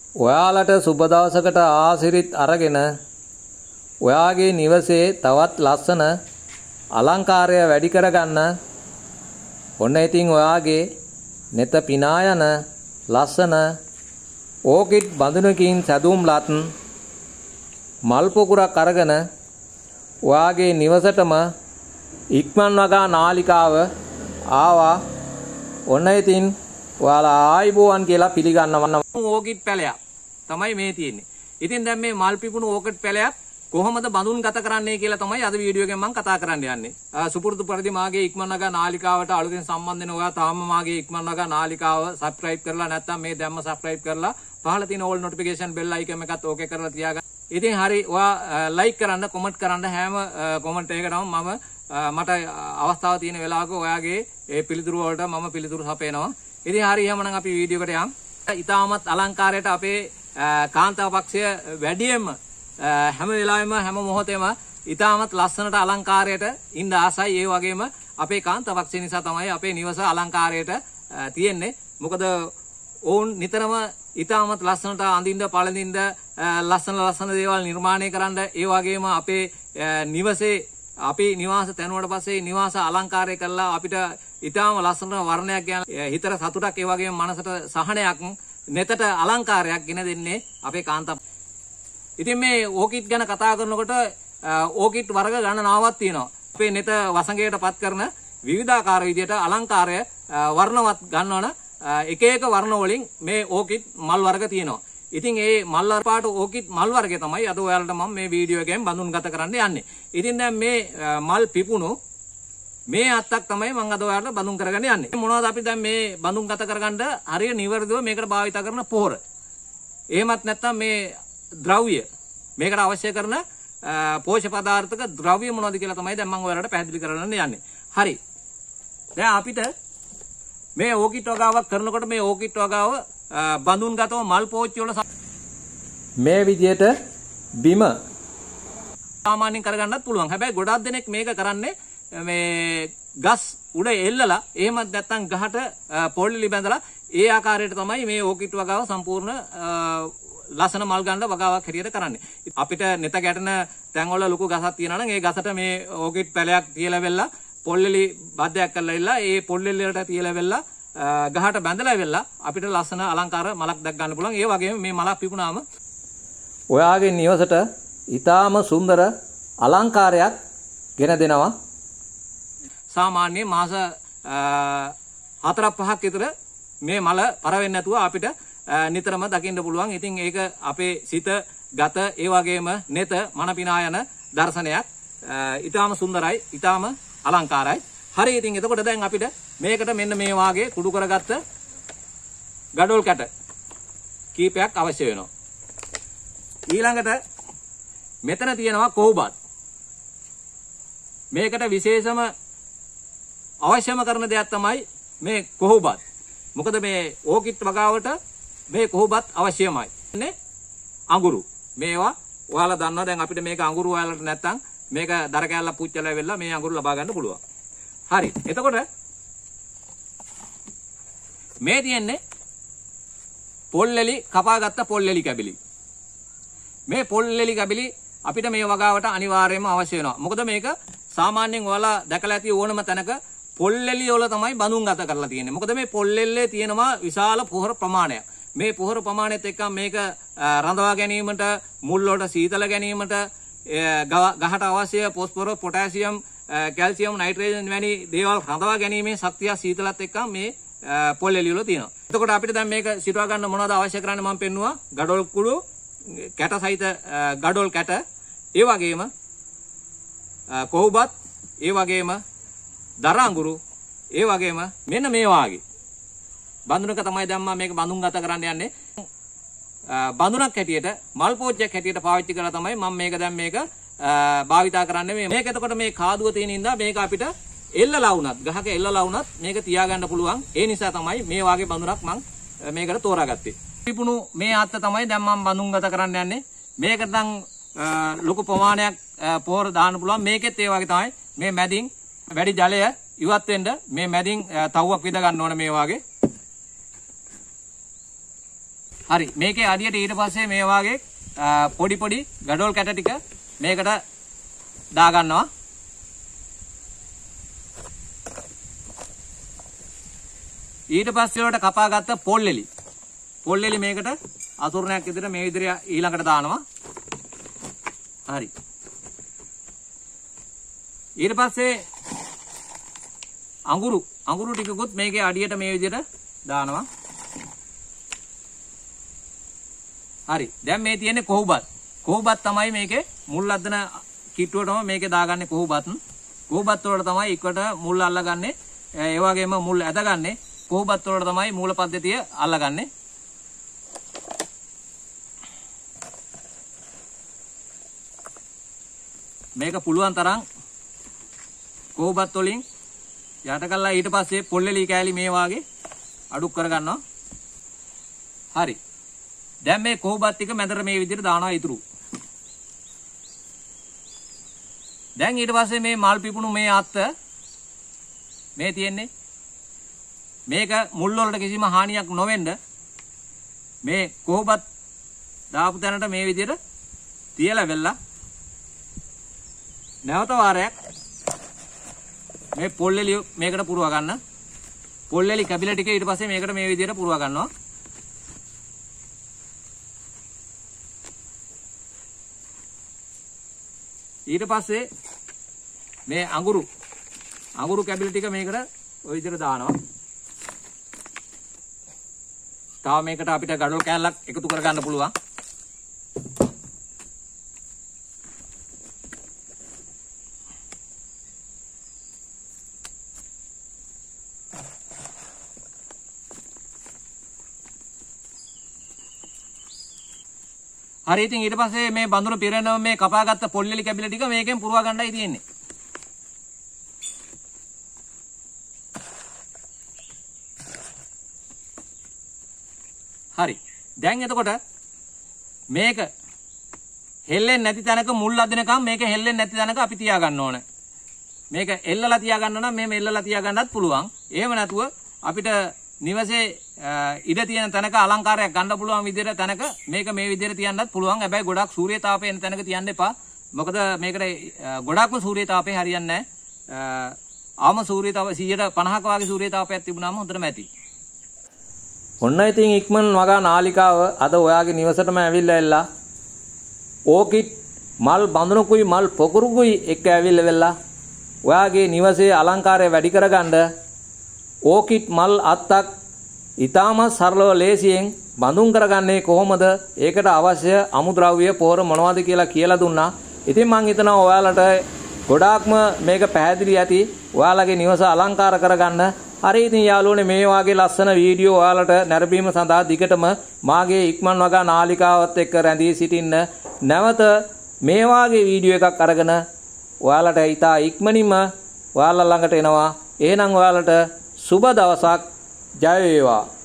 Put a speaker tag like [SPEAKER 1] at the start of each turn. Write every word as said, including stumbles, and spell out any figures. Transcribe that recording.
[SPEAKER 1] ඔයාලට සුබ දවසකට ආසිරිත් අරගෙන ඔයාගේ නිවසේ තවත් ලස්සන අලංකාරය වැඩි කරගන්න. ඔන්න ඉතින් ඔයාගේ නෙත පිනා යන ලස්සන ඕකිඩ් බඳුනකින් සැදුම්ලත් මල් පොකුරක් අරගෙන ඔයාගේ නිවසටම ඉක්මන් වගා නාලිකාව ආවා. ඔන්න ඉතින් ඔයාලා ආයිබෝවන් කියලා පිළිගන්නවා. ඕකිඩ් පැලයක් තමයි මේ තියෙන්නේ. ඉතින් දැන් මේ මල් පිපුණු ඕකිඩ් පැලයක් කොහොමද බඳුන් ගත කරන්නේ කියලා තමයි අද වීඩියෝ එකෙන් මම කතා කරන්න යන්නේ. සුපුරුදු පරිදි මාගේ ඉක්මන් වගා නාලිකාවට අලුතෙන් සම්බන්ධ වෙන ඔයා තාම මාගේ ඉක්මන් වගා නාලිකාව subscribe කරලා නැත්නම් මේ දැම්ම subscribe කරලා පහළ තියෙන all notification bell icon එකත් ඕකේ කරලා තියාගන්න. ඉතින් හරි ඔයා like කරන්න, comment කරන්න හැම comment එකකටම මම මට අවස්ථාව තියෙන වෙලාවක ඔයාගේ ඒ පිළිතුරු වලට මම පිළිතුරු සපයනවා. ඉතින් හරි එහෙනම් අපි වීඩියෝ එකට යමු. ඊටමත් අලංකාරයට අපේ කාන්තාව පක්ෂය වැඩියෙන්ම හැම වෙලාවෙම හැම මොහොතේම ඊටමත් ලස්සනට අලංකාරයට ඉන්න ආසයි. ඒ වගේම අපේ කාන්තාව පක්ෂය නිසා තමයි අපේ නිවස අලංකාරයට තියෙන්නේ. මොකද ඕන් නිතරම ඊටමත් ලස්සනට අඳින්න පළඳින්න ලස්සන ලස්සන දේවල් නිර්මාණය කරන්න, ඒ වගේම අපේ නිවසේ අපි නිවාස තැනුවට පස්සේ නිවාස අලංකාරය කරලා අපිට ඊටාම ලස්සන වර්ණයක් ගැන හිතට සතුටක්, ඒ වගේම මනසට සහනයක්, නෙතට අලංකාරයක් ගෙන දෙන්නේ අපේ කාන්තාව. ඉතින් මේ ඕකිඩ් ගැන කතා කරනකොට ඕකිඩ් වර්ග ගණනාවක් තියෙනවා. අපේ නෙත වසඟයටපත් කරන විවිධාකාර විදියට අලංකාරය වර්ණවත් ගන්නවන එක එක වර්ණ වලින් මේ ඕකිඩ් මල් වර්ග තියෙනවා. ඉතින් ඒ මල් පාට ඕකිඩ් මල් වර්ගය තමයි අද ඔයාලට මම මේ වීඩියෝ එකෙන් බඳුන් ගත කරන්න යන්නේ. ඉතින් දැන් මේ මල් පිපුණු මේ අත්තක් තමයි මම අද ඔයාලට බඳුන් කරගන්න යන්නේ. මොනවද අපි දැන් මේ බඳුන් ගත කරගන්න හරිය නිවැරදිව මේකට භාවිත කරන පොහොර. එහෙමත් නැත්නම් මේ ද්‍රව්‍ය මේකට අවශ්‍ය කරන පෝෂක පදාර්ථක ද්‍රව්‍ය මොනවද කියලා තමයි දැන් මම ඔයාලට පැහැදිලි කරන්න යන්නේ. හරි. දැන් අපිට මේ ඕකිඩ් වගාවක් කරනකොට මේ ඕකිඩ් වගාව බඳුන් ගතව මල් පෝච්චි වල මේ විදියට බිම සාමාන්‍යයෙන් කරගන්නත් පුළුවන්. හැබැයි ගොඩක් දෙනෙක් මේක කරන්නේ මේ ගස් උඩ එල්ලලා එහෙමත් නැත්නම් ගහට පොල්ලිලි බැඳලා ඒ ආකාරයට තමයි මේ ඕකිඩ් වගාව සම්පූර්ණ ලස්සන මල් ගන්න වගාවක් හැටියට කරන්නේ. අපිට නෙත ගැටෙන තැන්වල ලොකු ගසක් තියෙනවා නම් ඒ ගසට මේ ඕකිඩ් පැලයක් තියලා වෙලා පොල්ලිලි බද්දයක් කරලා ඉල්ලා ඒ පොල්ලිලි වලට තියලා වෙලා ගහට බැඳලා වෙලා අපිට ලස්සන අලංකාර මලක් දැක් ගන්න පුළුවන්. ඒ වගේම මේ මලක් පිපුණාම ඔයාගේ නිවසට ඊටාම සුන්දර අලංකාරයක් ගෙන දෙනවා. සාමාන්‍ය මාස හතරක් පහක් විතර මේ මල පර වෙන්නේ නැතුව අපිට නිතරම දකින්න පුළුවන්. ඉතින් ඒක අපේ සිත, ගත, ඒ වගේම නෙත මන පිනා යන දර්ශනයක්. ඊටාම සුන්දරයි, ඊටාම අලංකාරයි. හරි. ඉතින් එතකොට දැන් අපිට මේකට මෙන්න මේ වාගේ කුඩු කරගත්ත ගඩොල් කැට කීපයක් අවශ්‍ය වෙනවා. ඊළඟට මෙතන තියෙනවා කොහුබත්. මේකට විශේෂම අවශ්‍යම කරන දෙයක් තමයි මේ කොහුබත්. මොකද මේ ඕකිඩ් වගාවට මේ කොහුබත් අවශ්‍යමයි. නේ අඟුරු. මේවා ඔයාලා දන්නවා. දැන් අපිට මේක අඟුරු ඔයාලට නැත්තම් මේක දර කැල්ලක් පුච්චලා වෙලා මේ අඟුරු ලබා ගන්න පුළුවන්. හරි. එතකොට මේ තියෙන්නේ පොල්ලෙලි කපාගත්ත පොල්ලෙලි කැබිලි. මේ පොල්ලෙලි කැබිලි අපිට මේ වගාවට අනිවාර්යයෙන්ම අවශ්‍ය වෙනවා. මොකද මේක සාමාන්‍යයෙන් ඔයාලා දැකලා ඇති ඕනම තැනක පොල්ලෙලි වල තමයි බඳුන් ගත කරලා තියෙන්නේ. මොකද මේ පොල්ලෙල්ලේ තියෙනවා විශාල පොහොර ප්‍රමාණයක්. මේ පොහොර ප්‍රමාණයත් එක්ක මේක රඳවා ගැනීමට, මුල් වලට සීතල ගැනීමට, ගහට අවශ්‍ය පොස්පොරස්, පොටෑසියම්, කැල්සියම්, නයිට්‍රජන් වැනි දේවල් රඳවා ගැනීමේ ශක්තිය සීතලත් එක්ක මේ පොල්ලෙලි වල තියෙනවා. එතකොට අපිට දැන් මේක සිටවා ගන්න මොනවද අවශ්‍ය කරන්නේ මම පෙන්නුවා. ගඩොල් කුඩු, කැට සහිත ගඩොල් කැට, ඒ වගේම කොහුබත්, ඒ වගේම දර අඟුරු, ඒ වගේම මෙන්න මේ වාගේ බඳුනක තමයි දැන් මම මේක බඳුන් ගත කරන්න යන්නේ. බඳුනක් හැටියට, මල් පෝච්චියක් හැටියට පාවිච්චි කරලා තමයි මම මේක දැන් මේක භාවිතා කරන්නේ. මේක එතකොට මේ කාදුව තියෙන ඉඳලා මේක අපිට එල්ලලා වුණත්, ගහක එල්ලලා වුණත් මේක තියාගන්න පුළුවන්. ඒ නිසා තමයි මේ වාගේ බඳුනක් මම මේකට තෝරාගත්තේ. පිපුණු මේ අත්ත තමයි දැන් මම බඳුන් ගත කරන්න යන්නේ. මේකට නම් ලොකු ප්‍රමාණයක් පොහොර දාන්න පුළුවන්. මේකෙත් ඒ වගේ තමයි මේ මැදින් වැඩි ජලය ඉවත් වෙන්න මේ මැදින් තව්වක් විද ගන්න ඕන මේ වාගේ. හරි. මේකේ අඩියට ඊට පස්සේ මේ වාගේ පොඩි පොඩි ගඩොල් කැට ටික මේකට දා ගන්නවා. ඊට පස්සේ වලට කපාගත්ත පොල්ලෙලි. පොල්ලෙලි මේකට අතුරුණයක් විදිහට මේ විදිහට ඊළඟට දානවා. හරි. ඊට පස්සේ අඟුරු අඟුරු ටිකකුත් මේකේ අඩියට මේ විදිහට දානවා. හරි. දැන් මේ තියෙන්නේ කොහුබත්. කොහුබත් තමයි මේකේ මුල් අද්දන කිට්ටුවටම මේකේ දාගන්නේ කොහුබත්. කොහුබත් වලට තමයි එකට මුල් අල්ලගන්නේ. ඒ වගේම මුල් ඇදගන්නේ. කොහුබත් වලට තමයි මූල පද්ධතිය අල්ලගන්නේ. මේක පුළුවන් තරම් කොහුබත් වලින් යට කළා ඊට පස්සේ පොල්ලෙලි කෑලි මේ වාගේ අඩු කර ගන්නවා. හරි. දැන් මේ කොහුබත් ටික මැදට මේ විදිහට දානවා ඉතුරු. දැන් ඊට පස්සේ මේ මල් පිපුණු මේ අත්ත මේ තියෙන්නේ මේක මුල් වලට කිසිම හානියක් නොවෙන්න මේ කොහොබත් දාපු තැනට මේ විදිහට තියලා වෙලා නැවත වාරයක් මේ පොල්ලෙලි මේකට පුරව ගන්න. පොල්ලෙලි කැබිල ටික ඊට පස්සේ මේකට මේ විදිහට පුරව ගන්නවා. ඊට පස්සේ මේ අඟුරු අඟුරු කැබිල ටික මේකට ওই විදිහට දානවා. තව මේකට අපිට ගඩොල් කෑල්ලක් එකතු කරගන්න පුළුවන්. හරි. ඉතින් ඊට පස්සේ මේ බඳුන පිරෙනව මේ කපාගත්ත පොල්ලෙලි කැබිල ටික මේකෙන් පුරවා ගන්නයි තියෙන්නේ. හරි. දැන් එතකොට මේක හෙල්ලෙන්නේ නැති තැනක මුල් අදිනකම් මේක හෙල්ලෙන්නේ නැති තැනක අපි තියා ගන්න ඕන. මේක එල්ලලා තියා ගන්න නම් මේ එල්ලලා තියා ගන්නත් පුළුවන්. එහෙම නැතුව අපිට නිවසේ ඉඩ තියෙන තැනක අලංකාරයක් ගන්න පුළුවන් විදිහට තැනක මේක මේ විදිහට තියන්නත් පුළුවන්. හැබැයි ගොඩක් සූර්ය තාපය එන තැනක තියන්න එපා. මොකද මේකට ගොඩක්ම සූර්ය තාපය හරියන්නේ නැහැ. ආම සූර්ය තාපය සියයට පනහක වගේ සූර්ය තාපයක් තිබුණාම හොඳටම ඇති. ඔන්න ඉතින් ඉක්මන් වගා නාලිකාව අද ඔයාගේ නිවසටම ඇවිල්ලා එල්ලා ඕකිඩ් මල් බඳුනකුයි මල් පොකුරුකුයි එක්ක ඇවිල්ලා වෙලා ඔයාගේ නිවසේ අලංකාරය වැඩි කරගන්න ඕකිඩ් මල් අත්තක් ඊටමත් සරලව ලේසියෙන් බඳුන් කරගන්නේ කොහොමද? ඒකට අවශ්‍ය අමුද්‍රව්‍ය පොර මොනවද කියලා කියලා දුන්නා. ඉතින් මම හිතනවා ඔයාලට ගොඩාක්ම මේක පැහැදිලි ඇති. ඔයාලගේ නිවස අලංකාර කරගන්න. හරි. ඉතින් යාළුවනේ මේ වාගේ ලස්සන වීඩියෝ ඔයාලට නැරඹීම සඳහා දිගටම මාගේ ඉක්මන් වගා නාලිකාවත් එක්ක රැඳී සිටින්න. නැවත මේ වාගේ වීඩියෝ එකක් අරගෙන ඔයාලට ඉතා ඉක්මනින්ම ඔයාලා ළඟට එනවා. එහෙනම් ඔයාලට සුබ දවසක්. ජය වේවා.